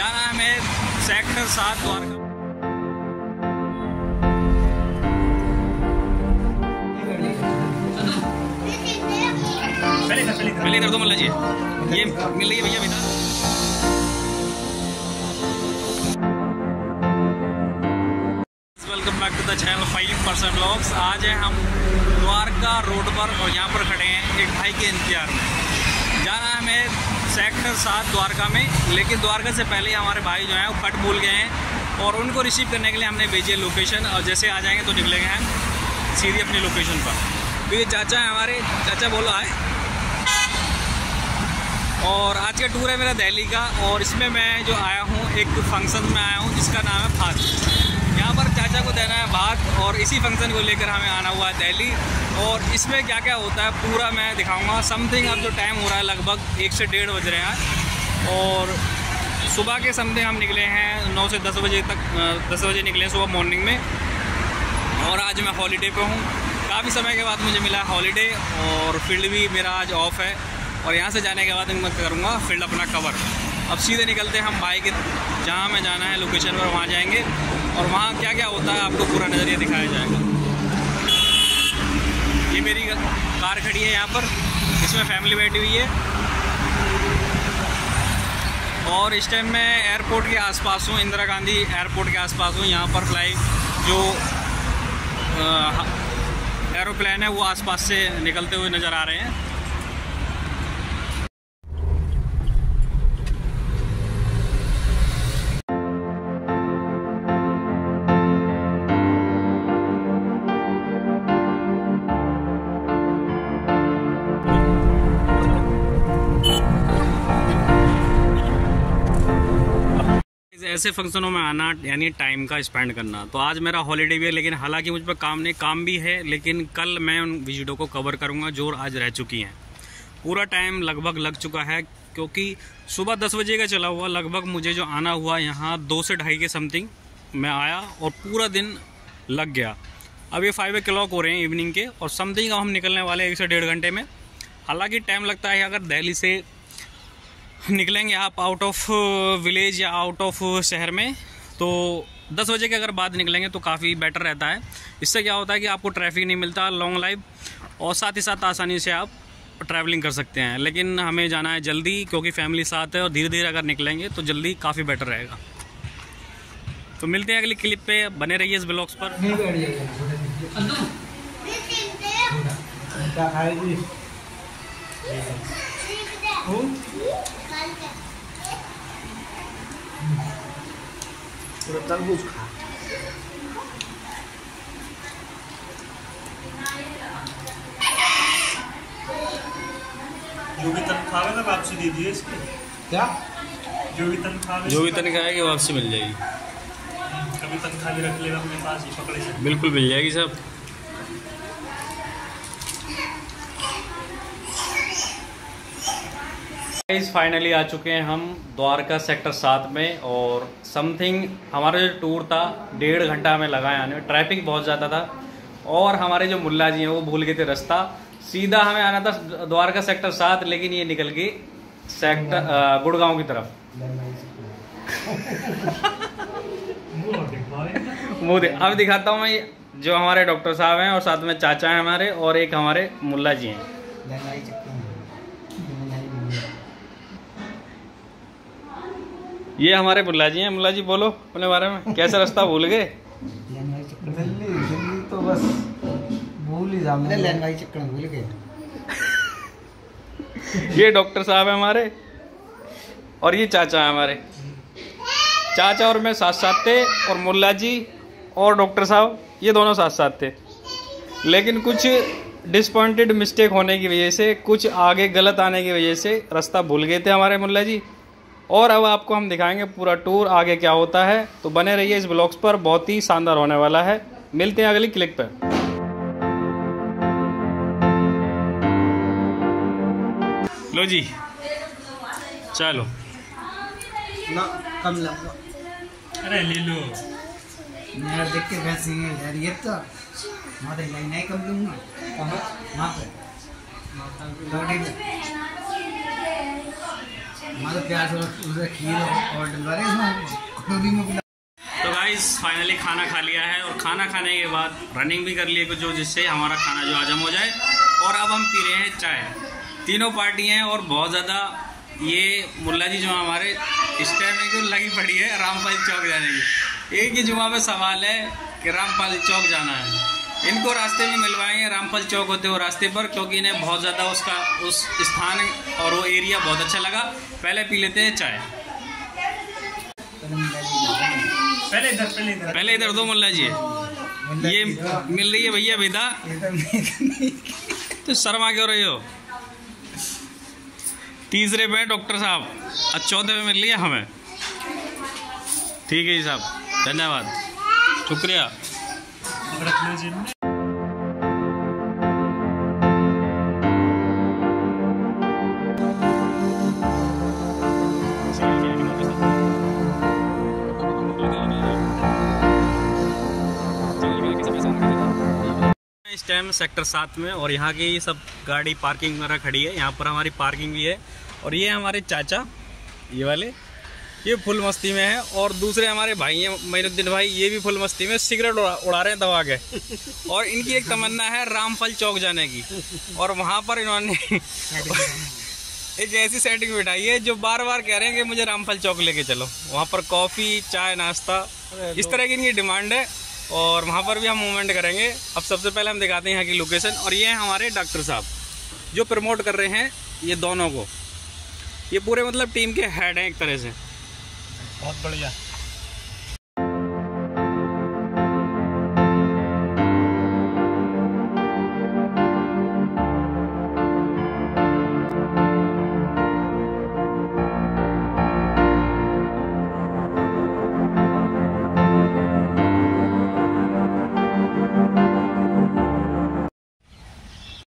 जाना है हमें सेक्टर 7 द्वारका। पहले इधर दो मुल्ला जी, ये मिल रही है भैया बेटा। Welcome back to the channel 5% vlogs. आज है हम द्वारका रोड पर और यहाँ पर खड़े हैं एक भाई के इंतजार में। जाना है हमें सेक्टर 7 द्वारका में, लेकिन द्वारका से पहले हमारे भाई जो हैं वो कट भूल गए हैं और उनको रिसीव करने के लिए हमने भेजी है लोकेशन। और जैसे आ जाएंगे तो निकलेंगे हम सीधे अपनी लोकेशन पर। तो ये चाचा है हमारे, चाचा बोलो आए। और आज का टूर है मेरा दिल्ली का, और इसमें मैं जो आया हूँ एक फंक्शन में आया हूँ जिसका नाम है फास्ट। यहाँ पर चाचा को देना है भात और इसी फंक्शन को लेकर हमें आना हुआ है दिल्ली। और इसमें क्या क्या होता है पूरा मैं दिखाऊंगा। समथिंग अब जो टाइम हो रहा है लगभग 1 से 1:30 बज रहे हैं और सुबह के समथिंग हम निकले हैं 9 से 10 बजे तक। 10 बजे निकले सुबह मॉर्निंग में। और आज मैं हॉलीडे पे हूँ, काफ़ी समय के बाद मुझे मिला हॉलीडे और फील्ड भी मेरा आज ऑफ है। और यहाँ से जाने के बाद मैं करूँगा फील्ड अपना कवर। अब सीधे निकलते हैं हम बाइक जहाँ हमें जाना है लोकेशन पर, वहाँ जाएंगे और वहाँ क्या क्या होता है आपको पूरा नज़रिया दिखाया जाएगा। ये मेरी कार खड़ी है यहाँ पर, इसमें फैमिली बैठी हुई है। और इस टाइम मैं एयरपोर्ट के आसपास हूँ, इंदिरा गांधी एयरपोर्ट के आसपास हूँ। यहाँ पर फ्लाइट जो एरोप्लेन है वो आसपास से निकलते हुए नज़र आ रहे हैं। ऐसे फंक्शनों में आना यानी टाइम का स्पेंड करना। तो आज मेरा हॉलीडे भी है, लेकिन हालांकि मुझ पर काम भी है, लेकिन कल मैं उन वीडियो को कवर करूंगा जो आज रह चुकी हैं। पूरा टाइम लगभग लग चुका है क्योंकि सुबह 10 बजे का चला हुआ। लगभग मुझे जो आना हुआ यहाँ 2 से 2:30 के समथिंग मैं आया और पूरा दिन लग गया। अब ये 5 o'clock हो रहे हैं इवनिंग के और समथिंग अब हम निकलने वाले 1 से 1.5 घंटे में। हालाँकि टाइम लगता है, अगर दिल्ली से निकलेंगे आप आउट ऑफ विलेज या आउट ऑफ शहर में तो 10 बजे के अगर बाद निकलेंगे तो काफ़ी बेटर रहता है। इससे क्या होता है कि आपको ट्रैफिक नहीं मिलता, लॉन्ग लाइफ, और साथ ही साथ आसानी से आप ट्रैवलिंग कर सकते हैं। लेकिन हमें जाना है जल्दी क्योंकि फैमिली साथ है और धीरे धीरे अगर निकलेंगे तो जल्दी काफ़ी बेटर रहेगा। तो मिलते हैं अगली क्लिप पे, बने रहिए इस ब्लॉग्स पर। तरबूज खा। जो भी तनख्वाह है ना वापसी दे दिए इसके। क्या? जो भी तनख्वाह है कि वापसी मिल जाएगी। कभी तनख्वाह भी रख लेगा अपने पास ही पकड़े से। बिल्कुल मिल जाएगी सब। फाइनली आ चुके हैं हम द्वारका सेक्टर 7 में और समथिंग हमारा जो टूर था 1.5 घंटा हमें लगा आने में। ट्रैफिक बहुत ज़्यादा था और हमारे जो मुल्ला जी हैं वो भूल गए थे रास्ता। सीधा हमें आना था द्वारका सेक्टर 7, लेकिन ये निकल गए सेक्टर गुड़गांव की तरफ। मुँह अब दिखाता हूँ मैं जो हमारे डॉक्टर साहब हैं और साथ में चाचा हैं हमारे और एक हमारे मुल्ला जी हैं। ये हमारे मुल्ला जी हैं। मुल्ला जी बोलो अपने बारे में, कैसा रास्ता भूल गए? दिल्ली तो बस भूल ही जाऊंगा, लैंडमार्क चक्कर भूल गए। ये डॉक्टर साहब है हमारे और ये चाचा है हमारे। चाचा और मैं साथ साथ थे और मुल्ला जी और डॉक्टर साहब ये दोनों साथ साथ थे, लेकिन कुछ डिसपॉइंटेड मिस्टेक होने की वजह से, कुछ आगे गलत आने की वजह से रास्ता भूल गए थे हमारे मुल्ला जी। और अब आपको हम दिखाएंगे पूरा टूर आगे क्या होता है, तो बने रहिए इस ब्लॉग्स पर, बहुत ही शानदार होने वाला है। मिलते हैं अगली क्लिक पर। लो जी चलो ना कम लगा। अरे ले लो मेरा देख के वैसे ही यार, ये तो माता लाइन नहीं कम लूंगा। कहाँ? वहाँ पे। हमारा प्याज और उधर खीर और डलवा रहे इसमें कटोरी में। तो गाइस फाइनली खाना खा लिया है और खाना खाने के बाद रनिंग भी कर लिए कुछ, जो जिससे हमारा खाना जो हजम हो जाए। और अब हम पी रहे हैं चाय। तीनों पार्टी हैं और बहुत ज़्यादा ये मुल्ला जी जो हमारे इस टाइम में क्यों लगी पड़ी है रामपाल चौक जाने की। एक ही जुमा पे सवाल है कि रामपाल चौक जाना है। इनको रास्ते में मिलवाएंगे रामपाल चौक होते हुए रास्ते पर, क्योंकि इन्हें बहुत ज़्यादा उसका उस स्थान और वो एरिया बहुत अच्छा लगा। पहले पी लेते हैं चाय। पहले इधर दो मुल्ला जी, ये मिल रही है भैया बेदा, तो शर्मा क्यों रहे हो? तीसरे पे डॉक्टर साहब और चौथे पे मिल लिया हमें। ठीक है जी साहब, धन्यवाद, शुक्रिया। इस टाइम सेक्टर 7 में और यहाँ की सब गाड़ी पार्किंग वगैरह खड़ी है। यहाँ पर हमारी पार्किंग भी है। और ये हमारे चाचा, ये वाले, ये फुल मस्ती में है। और दूसरे हमारे भाई हैं मोइनुद्दीन भाई, ये भी फुल मस्ती में सिगरेट उड़ा रहे हैं दबा के। और इनकी एक तमन्ना है रामपाल चौक जाने की। और वहाँ पर इन्होंने एक ऐसी सेटिंग बिठाई है जो बार बार कह रहे हैं कि मुझे रामपाल चौक लेके चलो। वहाँ पर कॉफ़ी, चाय, नाश्ता, इस तरह की इनकी डिमांड है। और वहाँ पर भी हम मूवमेंट करेंगे। अब सबसे पहले हम दिखाते हैं यहाँ की लोकेशन। और ये हैं हमारे डॉक्टर साहब जो प्रमोट कर रहे हैं ये दोनों को। ये पूरे मतलब टीम के हेड हैं एक तरह से। बहुत बढ़िया।